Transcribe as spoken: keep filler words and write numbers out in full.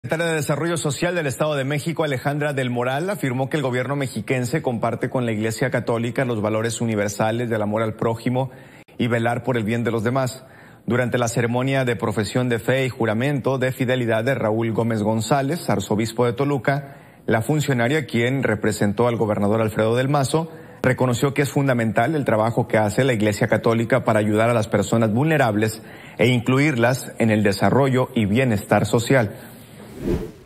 La secretaria de Desarrollo Social del Estado de México, Alejandra del Moral, afirmó que el gobierno mexiquense comparte con la Iglesia Católica los valores universales del amor al prójimo y velar por el bien de los demás. Durante la ceremonia de profesión de fe y juramento de fidelidad de Raúl Gómez González, arzobispo de Toluca, la funcionaria, quien representó al gobernador Alfredo del Mazo, reconoció que es fundamental el trabajo que hace la Iglesia Católica para ayudar a las personas vulnerables e incluirlas en el desarrollo y bienestar social.